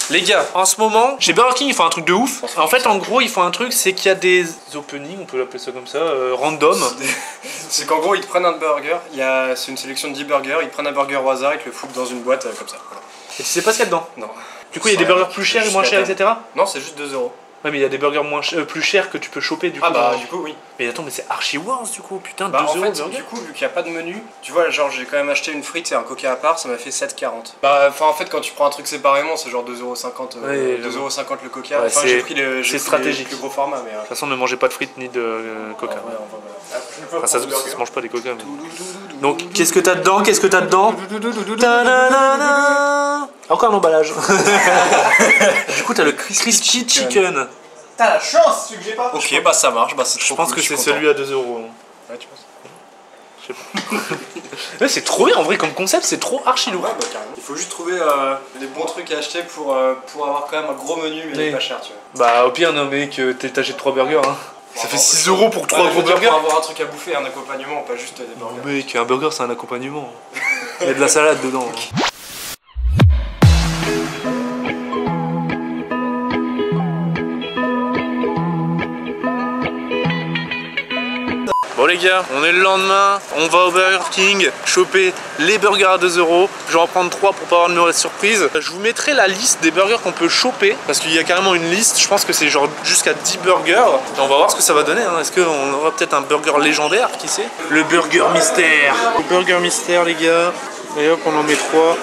Les gars, en ce moment, chez Burger King, ils font un truc de ouf. En fait, en gros, ils font un truc, c'est qu'il y a des openings, on peut l'appeler ça comme ça, random. C'est qu'en gros, ils te prennent un burger, c'est une sélection de 10 burgers, ils prennent un burger au hasard, ils te le foutent dans une boîte comme ça. Voilà. Et tu sais pas ce qu'il y a dedans? Non. Du coup, il y a des burgers plus chers et moins chers, etc. Non, c'est juste 2 €. Ouais, mais il y a des burgers plus chers que tu peux choper du coup. Ah bah du coup oui. Mais attends, mais c'est archi worse du coup, putain, Bah 2 en € fait, le burger. du coup, vu qu'il n'y a pas de menu, tu vois, genre j'ai quand même acheté une frite et un coca à part, ça m'a fait 7,40. Bah enfin en fait quand tu prends un truc séparément, c'est genre 2,50 €, Ouais, 2,50 € le coca. Ouais, enfin j'ai pris le stratégique. plus gros format mais... De toute façon, ne mangez pas de frites ni de coca. Enfin, ça se mange pas des coca. Mais... Donc, qu'est-ce que t'as dedans? Qu'est-ce que t'as dedans? Encore un emballage. Du coup, t'as le crispy chicken. T'as la chance, celui que j'ai pas. Ok, bah ça marche, bah c'est trop Je pense cool, que je c'est suis celui content. à 2 €. Ouais, tu penses? Je sais pas. Ouais, c'est trop bien en vrai comme concept, c'est trop archi lourd. Ouais, bah carrément. Il faut juste trouver des bons trucs à acheter pour avoir quand même un gros menu mais pas cher, tu vois. Bah, au pire, non, mec, t'achètes 3 burgers. Hein. Ça fait 6 € pour 3 gros burgers. Pour avoir un truc à bouffer, un accompagnement, pas juste des burgers. Non, mec, un burger, c'est un accompagnement. Il y a de la salade dedans. Hein. Bon les gars, on est le lendemain, on va au Burger King choper les burgers à 2 €. Je vais en prendre 3 pour pas avoir de mauvaise surprise. Je vous mettrai la liste des burgers qu'on peut choper parce qu'il y a carrément une liste. Je pense que c'est genre jusqu'à 10 burgers. Et on va voir ce que ça va donner. Hein. Est-ce qu'on aura peut-être un burger légendaire, qui sait? Le burger mystère. Le burger mystère les gars. Et hop, on en met 3.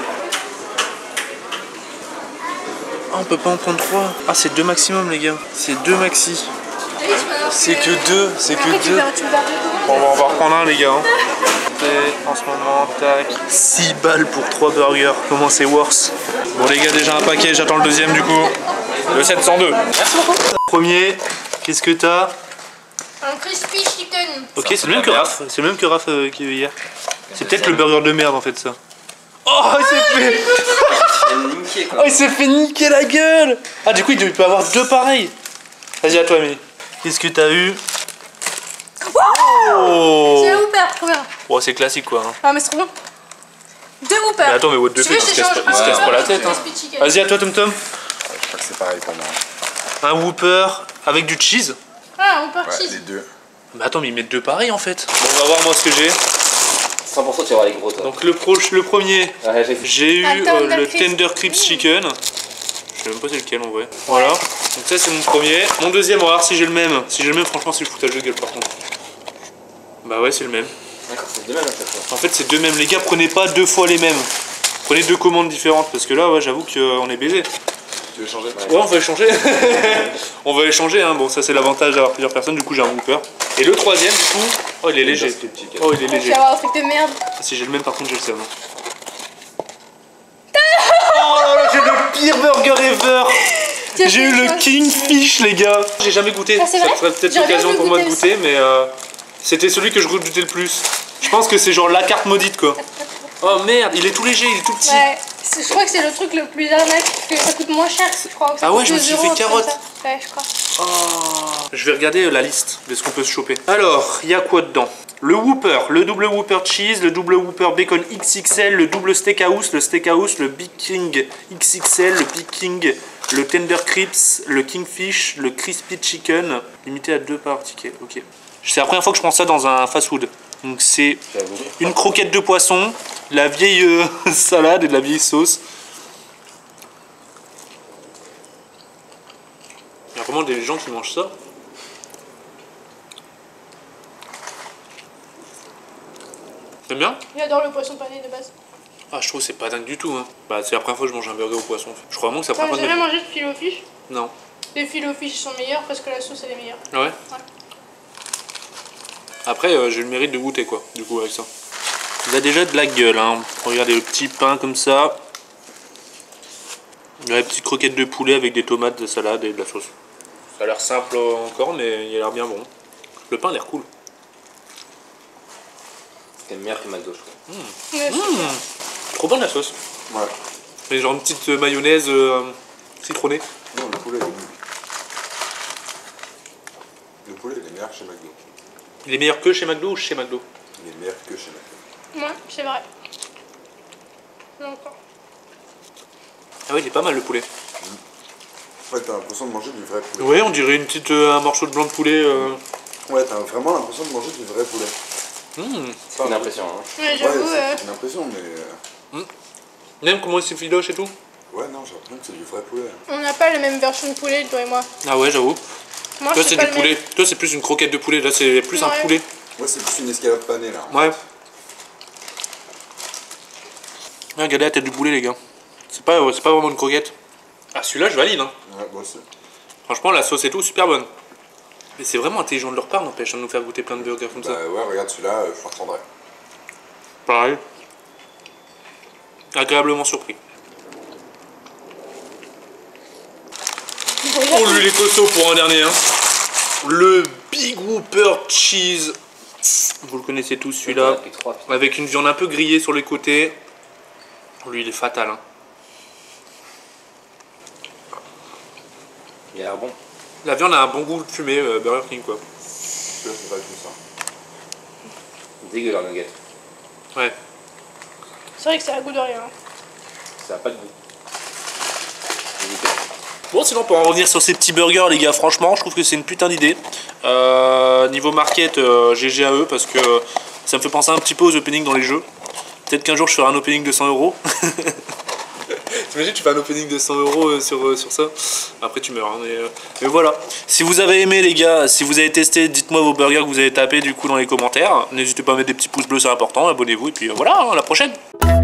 Ah, on peut pas en prendre 3. Ah, c'est 2 maximum les gars. C'est 2 maxi. C'est que 2, c'est que 2. Bon, on va en reprendre un les gars. Hein. Et en ce moment, tac. 6 balles pour 3 burgers. Comment c'est worse? Bon les gars, déjà un paquet, j'attends le deuxième du coup. Le 702. Merci beaucoup. Premier, qu'est-ce que t'as? Un crispy chicken. Ok, c'est le même que Raph. C'est le même que Raph qui est hier. C'est peut-être le burger de merde en fait ça. Oh, il s'est fait... Oh, il s'est fait niquer la gueule. Ah, du coup, il peut avoir 2 pareils. Vas-y, à toi, Amélie. Qu'est-ce que t'as eu? Oh, C'est un Whopper, trop bien. oh, c'est classique quoi. Hein. Ah, mais c'est trop bon. 2 Whopper. Mais attends, mais what the fuck, il se casse pas la tête. Hein. Vas-y, à toi, Tom Tom. Je crois que c'est pareil pour moi. Un Whopper avec du cheese. Ah, un Whopper Ouais, cheese. les deux. Mais attends, mais ils mettent 2 pareils en fait. Bon, on va voir moi ce que j'ai. 100% tu vas avoir les gros toi. Donc le premier, Ouais, j'ai eu Tender le Crisp. Tender Crisp Chicken. Je sais même pas c'est lequel en vrai. Voilà. Donc ça c'est mon premier. Mon deuxième, on va voir si j'ai le même. Si j'ai le même, franchement c'est le foutage de gueule par contre. Bah ouais, c'est le même. D'accord, c'est deux mêmes à chaque fois. En fait c'est 2 mêmes. Les gars, prenez pas 2 fois les mêmes. Prenez 2 commandes différentes parce que là, ouais, j'avoue qu'on est baisé. Tu veux changer? Ouais, on va échanger. On va échanger, hein. Bon, ça c'est l'avantage d'avoir plusieurs personnes. Du coup, j'ai un Whopper. Et le troisième, du coup, oh, il est léger. Oh, il est Je léger. vais avoir un truc de merde. Si j'ai le même, par contre, j'ai le cerveau. Oh là là, j'ai le pire burger ever. J'ai eu le Kingfish, les gars. J'ai jamais goûté. Ah, c'est ça vrai serait peut-être J'aurais bien l'occasion voulu pour moi de goûter goûter, mais c'était celui que je redoutais le plus. Je pense que c'est genre la carte maudite, quoi. Oh merde, il est tout léger, il est tout petit. Ouais, je crois que c'est le truc le plus arnaque parce que ça coûte moins cher, je crois. Ah ouais, je me suis fait carotte. Ouais, je crois. Oh. Je vais regarder la liste de ce qu'on peut se choper. Alors, il y a quoi dedans? Le Whopper, le double Whopper cheese, le double Whopper bacon XXL, le double steakhouse, le Big King XXL, le Big King, le Tender Crisp, le Kingfish, le Crispy Chicken, limité à 2 par ticket. Ok. C'est la première fois que je prends ça dans un fast-food. Donc c'est une croquette de poisson, la vieille salade et de la vieille sauce. Il y a vraiment des gens qui mangent ça. T'aimes bien? J'adore le poisson pané de base. Ah, je trouve que c'est pas dingue du tout. Hein. Bah, c'est la première fois que je mange un burger au poisson. Je crois vraiment que c'est la T'as première fois jamais de mangé de filet au fish? Non. Les filets au fish sont meilleurs parce que la sauce elle est meilleure. Ah ouais? Après, j'ai le mérite de goûter quoi, du coup, avec ça. Il a déjà de la gueule, hein. Regardez le petit pain comme ça. La petite croquette de poulet avec des tomates, de salade et de la sauce. Ça a l'air simple encore, mais il a l'air bien bon. Le pain a l'air cool. C'est meilleur que McDo, je crois. Trop bonne la sauce. Ouais. Et genre une petite mayonnaise citronnée. Non, le poulet, il est nul. Le poulet, il est meilleur chez McDo. Il est meilleur que chez McDo ou chez McDo? Il est meilleur que chez McDo. Ouais, c'est vrai. Non, encore. Ah oui, il est pas mal le poulet. Ouais, t'as l'impression de manger du vrai poulet. Ouais, on dirait un morceau de blanc de poulet. Ouais, t'as vraiment l'impression de manger du vrai poulet. C'est une impression. Hein. Ouais, j'avoue. C'est une impression, mais... Même comment c'est filoche et tout. Ouais, non, j'ai l'impression que c'est du vrai poulet. On n'a pas la même version de poulet, toi et moi. Ah ouais, j'avoue. Moi, Toi, je c'est pas du le poulet. même. Toi, c'est plus une croquette de poulet. Là, c'est plus un Ouais. poulet. Ouais, c'est plus une escalope panée, là. Ouais. Ah, regardez la tête du poulet, les gars. C'est pas vraiment une croquette. Ah, celui-là, je valide. Hein. Ouais, moi aussi. Franchement, la sauce et tout, super bonne. Mais c'est vraiment intelligent de leur part, n'empêche, de nous faire goûter plein de burgers comme ça. Bah ouais, regarde celui-là, je m'en reprendrai. Pareil. Agréablement surpris. Oh, lui, les costauds pour un dernier. Hein. Le Big Whopper Cheese. Vous le connaissez tous, celui-là. Depuis 3, putain. Avec une viande un peu grillée sur les côtés. Lui, il est fatal. Hein. Il a l'air bon. La viande a un bon goût fumé, Burger King, quoi. Celui-là, c'est pas du tout ça. Dégueu leur nugget. Ouais. C'est vrai que ça a goût de rien. Ça a pas de goût. Bon, sinon, pour en revenir sur ces petits burgers, les gars, franchement, je trouve que c'est une putain d'idée. Niveau market, GG à eux, parce que ça me fait penser un petit peu aux openings dans les jeux. Peut-être qu'un jour, je ferai un opening de 100 €. T'imagines, tu fais un opening de 100 € sur ça. Après, tu meurs. Hein, mais voilà. Si vous avez aimé, les gars, si vous avez testé, dites-moi vos burgers que vous avez tapés du coup dans les commentaires. N'hésitez pas à mettre des petits pouces bleus, c'est important. Abonnez-vous, et puis voilà, à la prochaine.